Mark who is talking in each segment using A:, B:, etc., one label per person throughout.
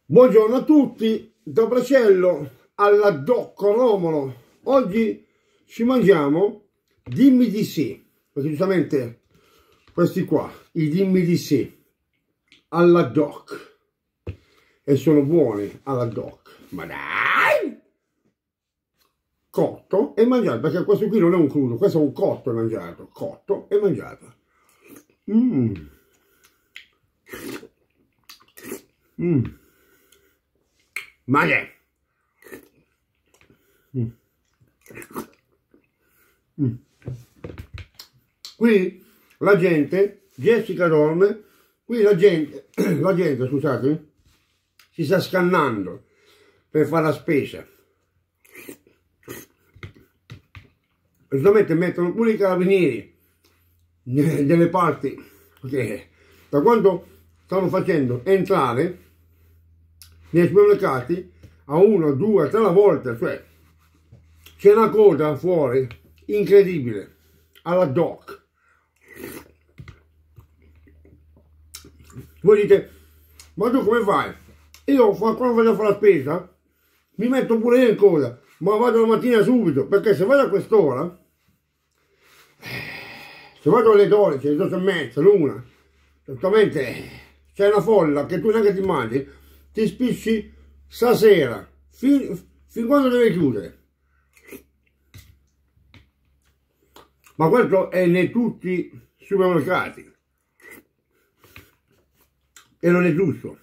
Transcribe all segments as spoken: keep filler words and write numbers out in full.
A: Buongiorno a tutti, da Bracello alla Doc Romolo. Oggi ci mangiamo dimmi di sì, perché giustamente questi qua, i dimmi di sì alla Doc, e sono buoni alla Doc, ma dai! Cotto e mangiato, perché questo qui non è un crudo, questo è un cotto e mangiato, cotto e mangiato. Mmm. Mmm. Ma che? Mm. Mm. Qui la gente, Jessica dorme, qui la gente, la gente, scusate, si sta scannando per fare la spesa. Giustamente mettono pure i carabinieri delle parti che da quando stanno facendo entrare nei supermercati a una, due, tre volte, cioè c'è una coda fuori incredibile alla Doc. Voi dite, ma tu come fai? Io quando vado a fare la spesa mi metto pure io in coda, ma vado la mattina subito, perché se vado a quest'ora, se vado alle dodici, alle dodici e mezza, l'una, certamente c'è una folla che tu neanche ti immagini, ti spicci stasera, fin, fin quando devi chiudere. Ma questo è in tutti i supermercati. E non è giusto.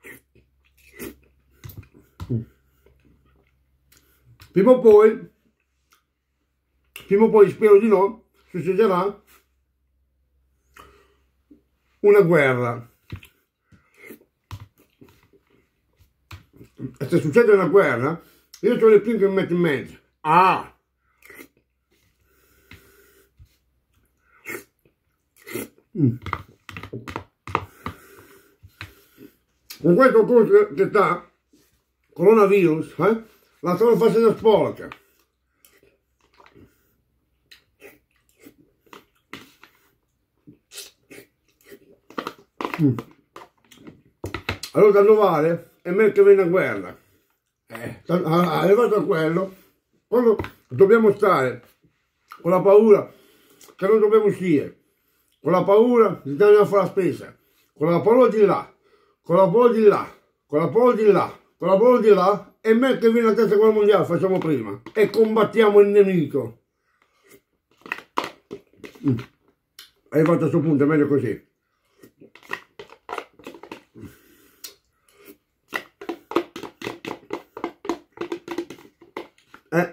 A: Prima o poi, prima o poi spero di no, succederà una guerra. E se succede una guerra, io sono il primo che mi metto in mezzo. Ah! Mm. Con questo corso che sta, coronavirus, eh, la stanno facendo sporca. Mm. Allora tanto vale, è meglio che viene a guerra. Eh, arrivato a quello, quando dobbiamo stare con la paura che non dobbiamo uscire, con la paura di andare a fare la spesa, con la paura di là, con la paura di là, con la paura di là, con la paura di là, è meglio che viene la terza guerra mondiale, facciamo prima, e combattiamo il nemico. Mm. Arrivato a questo punto è meglio così. Eh.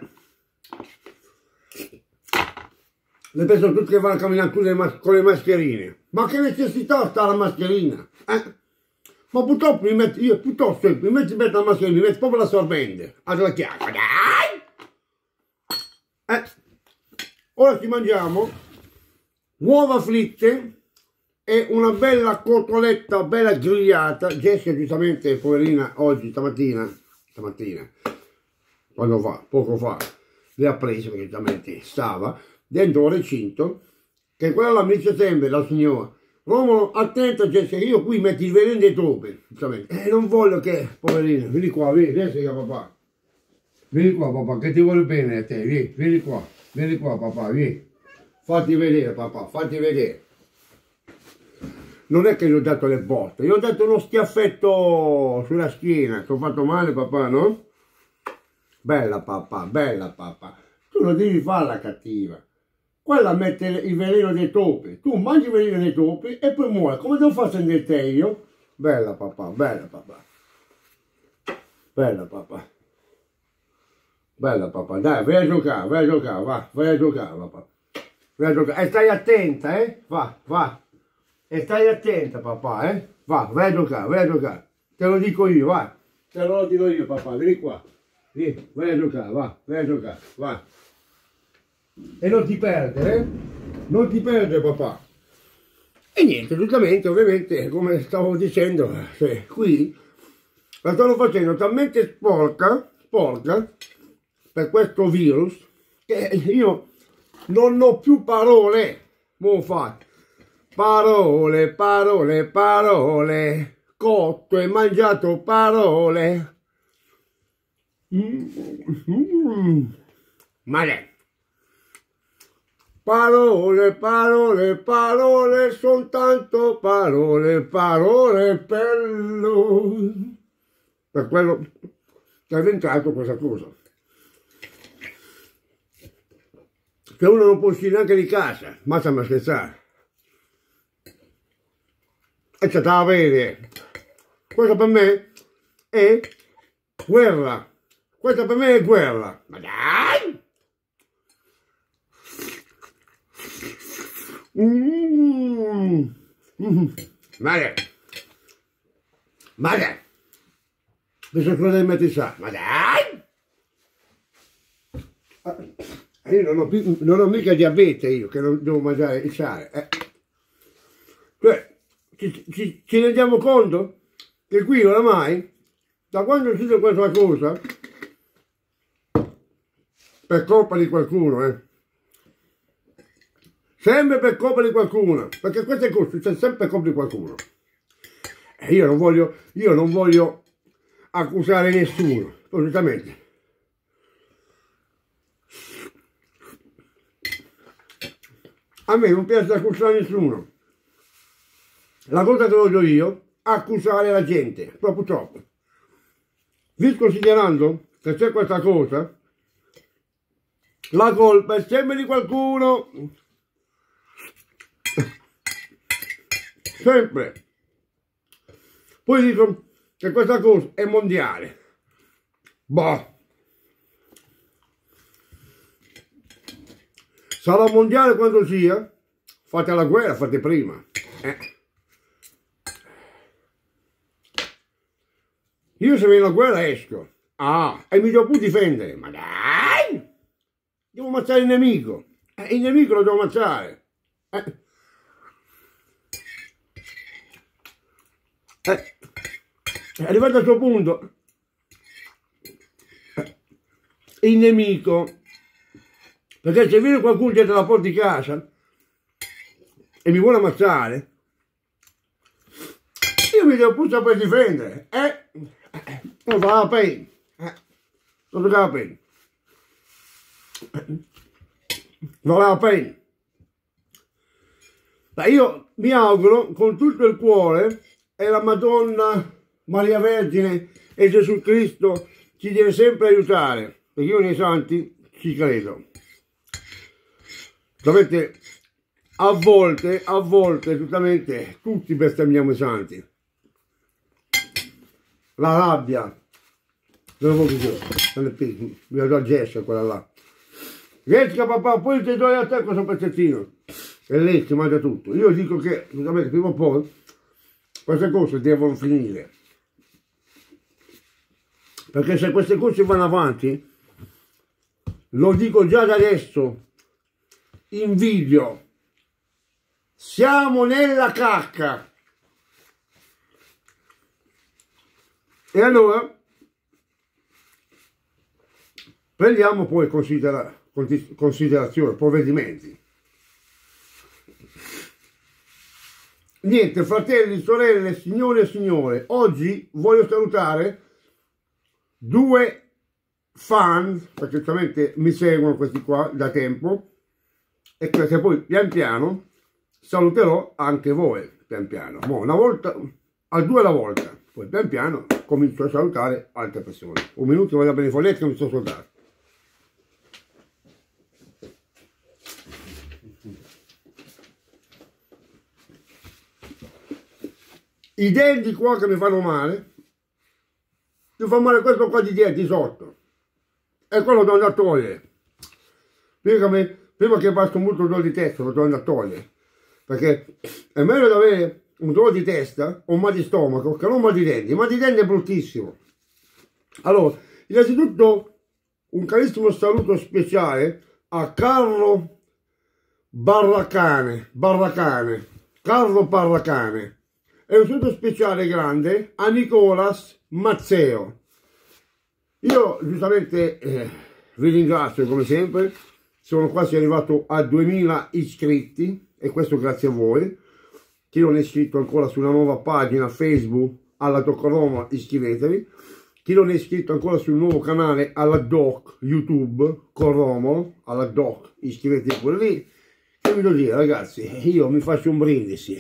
A: Le persone tutte che vanno a camminare con le, mas con le mascherine, ma che necessità sta la mascherina? Eh? Ma purtroppo mi metti, io piuttosto mi metti, metto la mascherina, mi metti proprio la sorbente, alla chiacca, dai! Eh. Ora ci mangiamo uova fritte e una bella cotoletta, bella grigliata. Jessica giustamente, poverina, oggi, stamattina, stamattina, quando fa, poco fa, le ha prese perché giustamente stava dentro un recinto, che quella mi dice sempre la signora, Romolo, attenta Jessica, io qui metti il veleno dei topi, giustamente, e non voglio che, poverina, vieni qua, vieni, Jessica papà, vieni qua papà, che ti voglio bene a te, vieni, vieni qua, vieni qua papà, vieni, fatti vedere papà, fatti vedere. Non è che gli ho dato le botte, gli ho dato uno schiaffetto sulla schiena, ti ho fatto male papà, no? Bella papà, bella papà, tu non devi farla cattiva, quella mette il veleno dei topi, tu mangi il veleno dei topi e poi muori, come devo far sentire te io? Bella papà, bella papà, bella papà, bella papà, dai vai a giocare, vai a giocare, va, vai a giocare papà, vai a giocare, e stai attenta eh, va, va, e stai attenta papà eh, va, vai a giocare, vai a giocare, te lo dico io, va, te lo dico io papà, vieni qua. Vieni, vai a giocare, va, vai a giocare, va. E non ti perdere, eh? Non ti perdere papà. E niente, giustamente, ovviamente, come stavo dicendo, cioè, qui la stanno facendo talmente sporca, sporca, per questo virus, che io non ho più parole. Mo' fa, parole, parole, parole, cotto e mangiato parole. Mm, mm, ma è. Parole, parole, parole, soltanto parole, parole per lui. Per quello che è diventato questa cosa. Che uno non può uscire neanche di casa, ma stiamo a scherzare. E c'è da avere. Questo per me è guerra. Questa per me è guerra. Ma dai! Mm. Mm. Ma dai! Ma dai! Penso che devi mettere sa. Ma dai! Io non ho, più, non ho mica diabete io, che non devo mangiare il sale. Eh. Cioè, ci, ci, ci rendiamo conto che qui oramai, da quando è uscita questa cosa, per colpa di qualcuno, eh, sempre per colpa di qualcuno, perché queste cose succedono sempre per colpa di qualcuno. E io non voglio, io non voglio accusare nessuno, assolutamente. A me non piace accusare nessuno. La cosa che voglio io, accusare la gente, proprio troppo. Visto considerando che c'è questa cosa, la colpa è sempre di qualcuno. Sempre. Poi dicono che questa cosa è mondiale. Boh. Sarà mondiale quando sia, fate la guerra, fate prima. Eh. Io se viene la guerra esco. Ah, e mi devo pure difendere. Ma dai! Devo ammazzare il nemico. Eh, il nemico lo devo ammazzare. Eh. Eh. Arrivato a questo punto, eh. il nemico... Perché se viene qualcuno dietro la porta di casa e mi vuole ammazzare, io mi devo pure saper difendere. Eh? Non fa la pena. Eh? Non fa la pena. Non vale la pena. Ma io mi auguro con tutto il cuore e la Madonna, Maria Vergine e Gesù Cristo ci deve sempre aiutare, perché io nei santi ci credo. Sapete, a volte, a volte, giustamente, tutti bestemmiamo i santi. La rabbia, non lo voglio più, mi do a Jessica quella là. Jessica papà, poi ti do a te questo pezzettino. E lei si mangia tutto. Io dico che, giustamente, prima o poi, queste cose devono finire. Perché se queste cose vanno avanti, lo dico già da adesso, in video, siamo nella cacca. E allora prendiamo poi considera, considerazione, provvedimenti. Niente, fratelli, sorelle, signore e signore, oggi voglio salutare due fan, perché ovviamente mi seguono questi qua da tempo, e che poi pian piano saluterò anche voi, pian piano, ma una volta, a due alla volta, poi pian piano comincio a salutare altre persone. Un minuto, voglio bene i folletti che mi sto salutando. I denti qua che mi fanno male, mi fa male questo qua di dietro, di sotto, e quello devo andare a togliere. Prima che, prima che passo molto dolore di testa, lo devo andare a togliere, perché è meglio di avere un dolore di testa o un mal di stomaco che non un mal di denti. Il mal di denti è bruttissimo. Allora, innanzitutto un carissimo saluto speciale a Carlo Barracane, Barracane, Carlo Barracane, e un saluto speciale grande a Nicolas Mazzeo. Io giustamente eh, vi ringrazio come sempre, sono quasi arrivato a duemila iscritti e questo grazie a voi. Chi non è iscritto ancora sulla nuova pagina Facebook alla Doc Roma, iscrivetevi. Chi non è iscritto ancora sul nuovo canale alla Doc YouTube con Romolo, alla Doc, iscrivetevi pure lì. Che vi devo dire, ragazzi, io mi faccio un brindisi.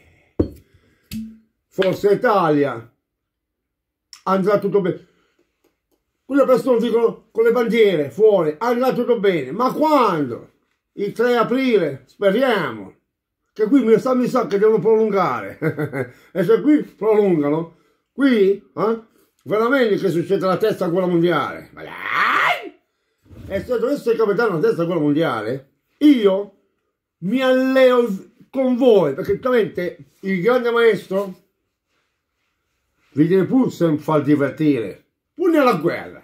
A: Forza Italia, andrà tutto bene. Quelle persone dicono con le bandiere fuori, andrà tutto bene. Ma quando? Il tre aprile, speriamo. Che qui mi sa, mi sa che devono prolungare. E se qui prolungano, qui, eh, veramente che succede la terza guerra mondiale. Ma dai! E se dovesse capitare una terza guerra mondiale, io mi alleo con voi, perché giustamente il grande maestro vi deve pur sempre far divertire, pure nella guerra.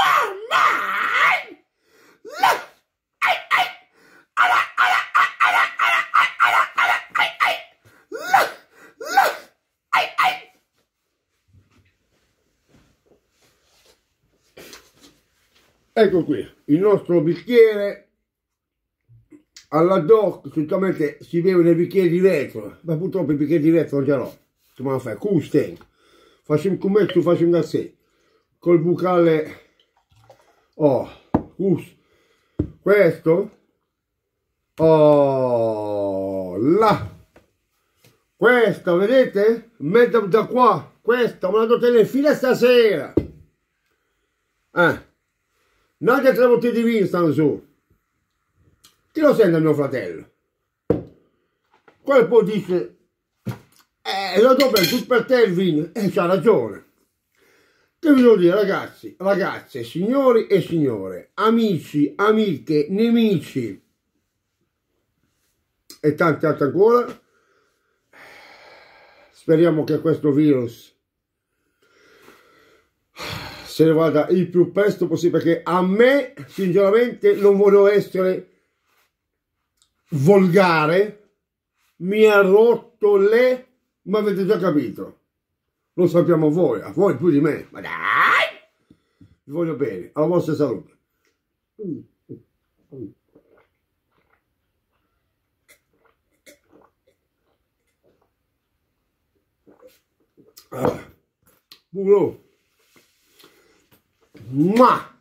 A: Ecco qui il nostro bicchiere alla Doc. Solitamente si beve nei bicchieri di vetro, ma purtroppo i bicchieri di vetro non ce l'ho. Come la fai? Custen. Faccio un commesso, faccio un gazzè col bucale. Oh, cus. Questo. Oh, là. Questa, vedete? Metto da qua. Questa me la do tenere fino a stasera. Eh. Neanche tre bottiglie di vino stanno su. Chi lo sente mio fratello? Quello poi dice, eh, lo do per, tutto per te il vino. E eh, c'ha ragione. Che vi devo dire, ragazzi, ragazze, signori e signore, amici, amiche, nemici e tanti altri ancora, speriamo che questo virus se ne vada il più presto possibile, perché a me sinceramente non voglio essere volgare, mi ha rotto le, ma avete già capito, lo sappiamo voi, a voi più di me, ma dai, vi voglio bene, alla vostra salute. Ah, puro. Ma